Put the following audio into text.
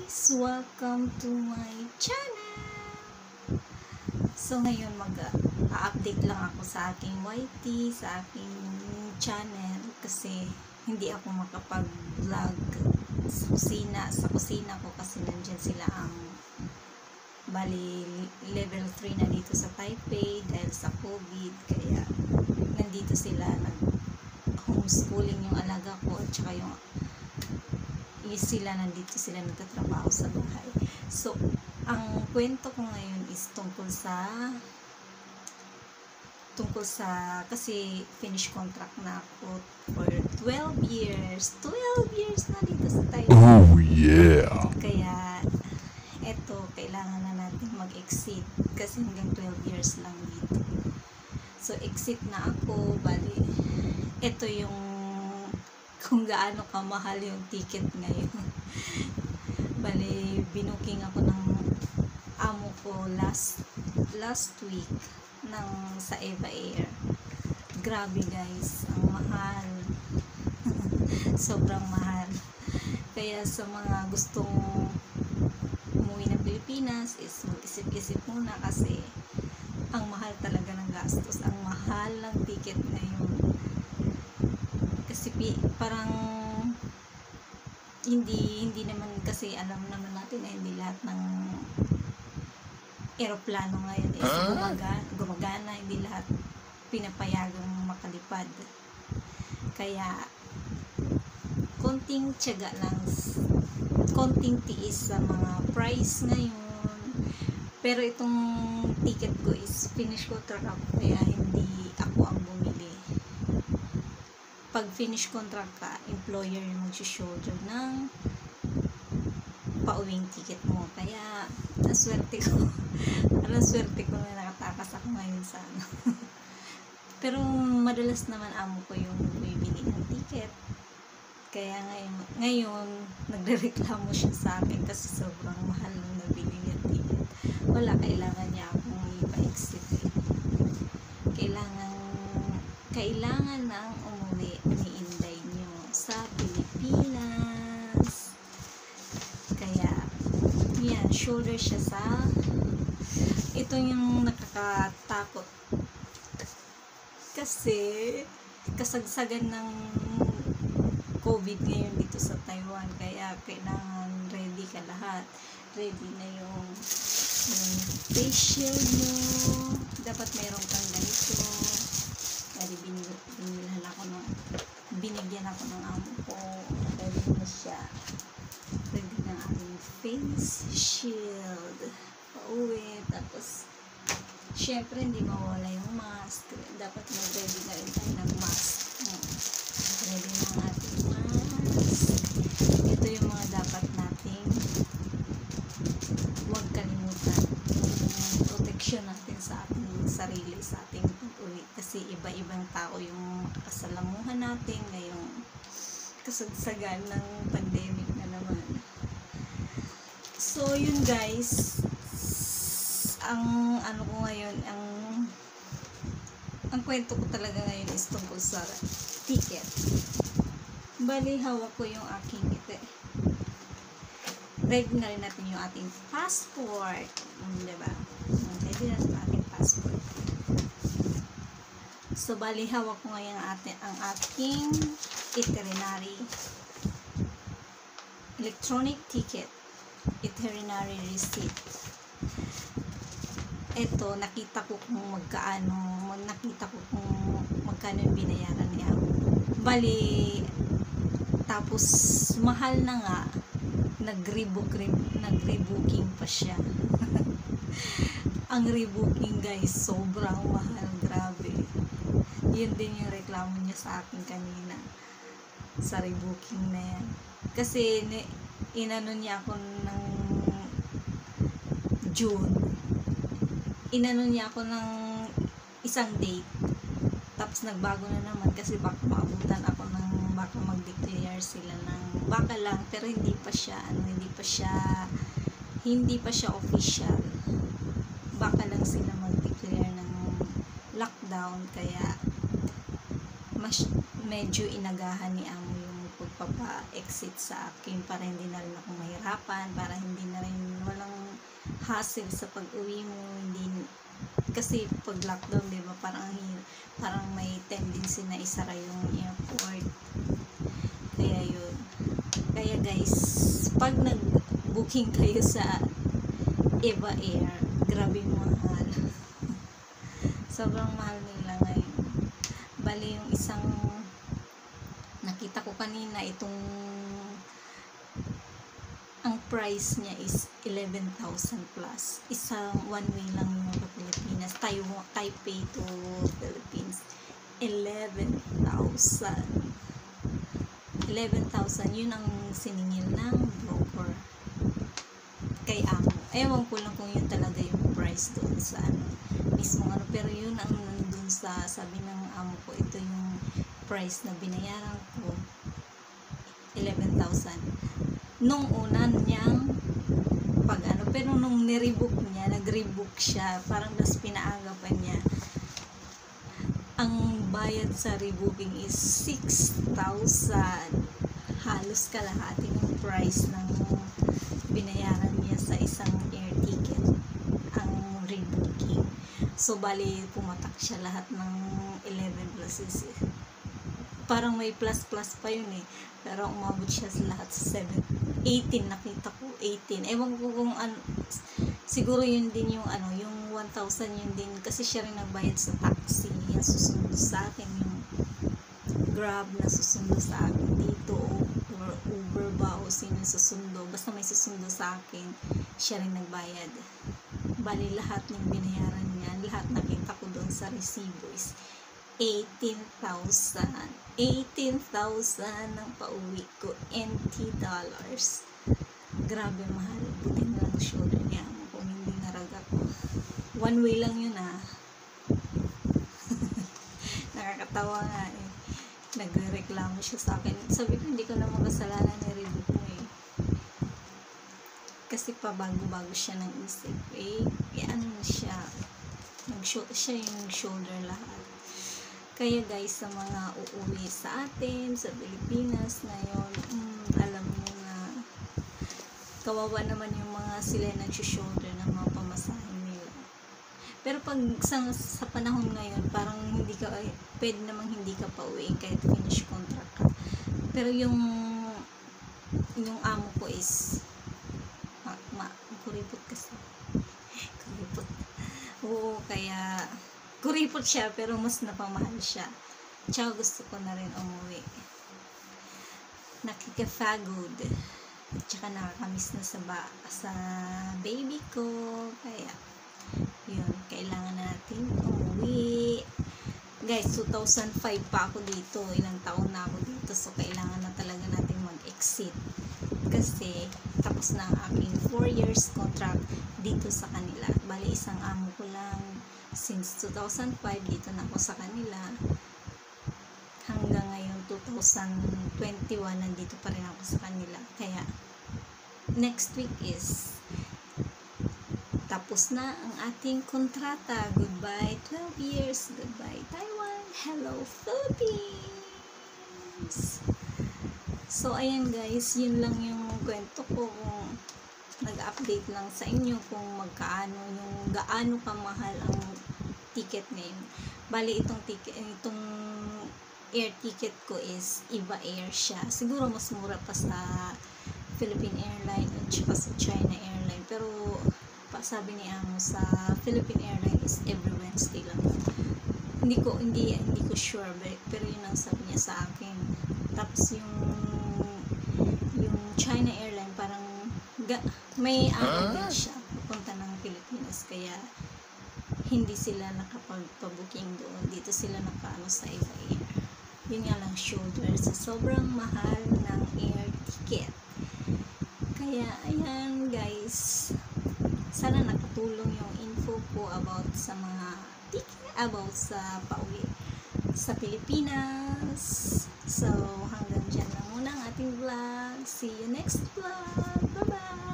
guys! Welcome to my channel! So ngayon mag-update lang ako sa aking YT, sa aking channel kasi hindi ako makapag-vlog sa kusina ko kasi nandyan sila ang bali level 3 na dito sa Taipei dahil sa COVID, kaya nandito sila homeschooling yung alaga ko at saka sila nandito sila nagtatrabaho sa bahay. So ang kwento ko ngayon is tungkol sa kasi finish contract na ako for 12 years na dito sa Taipei. Oh yeah. Kaya eto, kailangan na natin mag-exit kasi hanggang 12 years lang dito. So exit na ako, bali eto yung kung gaano kamahal yung ticket ngayon. Bali, binuking ako ng amo ko last week sa Eva Air. Grabe guys, ang mahal. Sobrang mahal. Kaya sa mga gustong umuwi ng Pilipinas is mag-isip-isip muna kasi ang mahal talaga ng gastos. Ang mahal ng ticket ngayon. Kasi parang hindi naman kasi alam naman natin na hindi lahat ng eroplano ngayon is gumagana, hindi lahat pinapayagang makalipad. Kaya konting tiyaga lang, konting tiis sa mga price ngayon. Pero itong ticket ko is finish contract ako, kaya hindi ako ang bumili. Pag finish contract ka, employer yung mag-shoulder ng pauwing ticket mo. Kaya, naswerte ko. Naswerte ko na nakatakas ako ngayon sa Pero, madalas naman amo ko yung bibili ng ticket. Kaya ngayon nagrereklamo siya sa akin kasi sobrang mahal nung nabili niya ticket. Wala, kailangan niya akong ipa-exit. Kailangan nang umuwi ni Inday nyo sa Pilipinas. Kaya, yan, shoulder siya sa ito yung nakakatakot. Kasi, kasagsagan ng COVID ngayon dito sa Taiwan. Kaya, kailangan ready ka lahat. Ready na yung face shield mo. Dapat meron kang ganito. Kaya binigyan ako ng amo ko. Ready na siya. Ready na aking face shield. Pauwi. Tapos, syempre hindi mawala yung mask. Dapat mag-ready na rin tayo ng mask. Ready na ang ating mask. Ito yung mga dapat nating huwag kalimutan. Yung protection natin sa ating sarili, sa ating pag-uwi. Kasi iba-ibang tao yung makakasalamuhan natin ngayong kasagsagan ng pandemic na naman. So, yun guys. Ang ano ko ngayon, ang kwento ko talaga ngayon is tungkol sa ticket. Bali, hawak ko yung aking ito. Ready na rin natin yung ating passport. Diba? Ready na natin ating passport. So, bali, hawak ko ngayon ang aking itinerary. Electronic ticket. Itinerary receipt. Ito, nakita ko kung magkano yung binayaran niya. Bali, tapos, mahal na nga, nag-rebooking pa siya. Ang rebooking guys, sobrang mahal, grabe. Yun din yung reklamo niya sa akin kanina sa rebooking na yan. Kasi inano niya ako ng June. Inano niya ako ng isang date. Tapos nagbago na naman kasi baka maabutan ako ng baka mag-declare sila ng baka lang, pero hindi pa siya official. Baka lang sila mag-declare ng lockdown, kaya medyo inagahan ni amo yung magpapa-exit sa akin para hindi na rin ako mahirapan, para hindi na rin walang hassle sa pag-uwi mo. Hindi, kasi pag lockdown, di ba, parang may tendency na isara yung airport. Kaya yun. Kaya guys, pag nag-booking kayo sa Eva Air, grabe mahal. Sobrang mahal nila ngayon. Bali yung isang nakita ko kanina, ang price niya is 11,000 plus. Isang one way lang yung sa Pilipinas. Taipei to Philippines. 11,000. 11,000. Yun ang siningil ng broker. Kay amo. Ewan ko lang kung yun talaga yung price doon sa mismo pero yun ang nandun sa sabi ng amo ko, ito yung price na binayaran ko, 11,000 nung una niyang pero nung nirebook niya, nag-rebook siya, parang mas pinaaga pa niya. Ang bayad sa rebooking is 6,000, halos kalahati ng price ng binayaran niya sa isang air ticket ang rebooking. So bali pumatak siya lahat ng 11 plus parang may plus pa yun pero umabot siya sa lahat sa 18, nakita ko 18. Ewan ko kung siguro yun din yung yung 1,000 yun din kasi siya rin nagbayad sa taxi, yung susundo sa akin, yung Grab na susundo sa akin dito, or Uber ba o sino susundo, basta may susundo sa akin, siya rin nagbayad. Bali lahat ng binayaran niya, lahat nakita ko doon sa resibo is 18,000 ng pauwi ko, NT dollars. Grabe mahal. Buti na lang shoulder niya kung hindi naraga ko. One way lang yun nakakatawa nga nagrereklamo siya sa akin. Sabi ko hindi ko na makasalanan ni rebook mo kasi pabago-bago siya ng isip siya siya yung shoulder lahat. Kaya guys, sa mga uuwi sa atin sa Pilipinas ngayon, alam mo na kawawa naman yung mga sila nag-shoulder ng mga pamasahin nila. Pero pag sa panahon ngayon, parang pwede namang hindi ka pa uwi kahit finish contract ka. Pero yung amo ko is kuripot kasi. Kuripot. Oo, kaya kuripot siya pero mas napamahal siya. Tsaka gusto ko na rin umuwi. Nakikafagod. At tsaka nakakamiss na sa baby ko. Kaya yun, kailangan natin umuwi. Guys, 2005 pa ako dito. Ilang taon na ako dito. So, kailangan na talaga natin mag-exit. Kasi, tapos na ang aking 4 years contract dito sa kanila. Bali, isang amo ko lang. Since 2005, dito na ako sa kanila. Hanggang ngayon, 2021, nandito pa rin ako sa kanila. Kaya, next week is tapos na ang ating kontrata. Goodbye 12 years. Goodbye Taiwan. Hello Philippines. So ayan guys, yun lang yung kwento ko. Kung nag-update lang sa inyo kung gaano kamahal ang ticket ngayon. Bali itong air ticket ko is Eva Air siya. Siguro mas mura pa sa Philippine Airline at saka sa China Airline. Pero sabi ni amo sa Philippine Airline is every Wednesday lang. Hindi ko sure, pero yun ang sabi niya sa akin. Tapos yung China Airline parang may araw din siya pupunta ng Pilipinas, kaya hindi sila nakapagpa-booking doon. Dito sila nakaano sa Eva Air. Yun nga lang, shoulder sa sobrang mahal ng air ticket. Kaya ayan guys, sana nakatulong yung info ko about sa mga about sa pauwi sa Pilipinas. So hanggang dyan lang muna ang ating vlog. See you next vlog. Bye bye.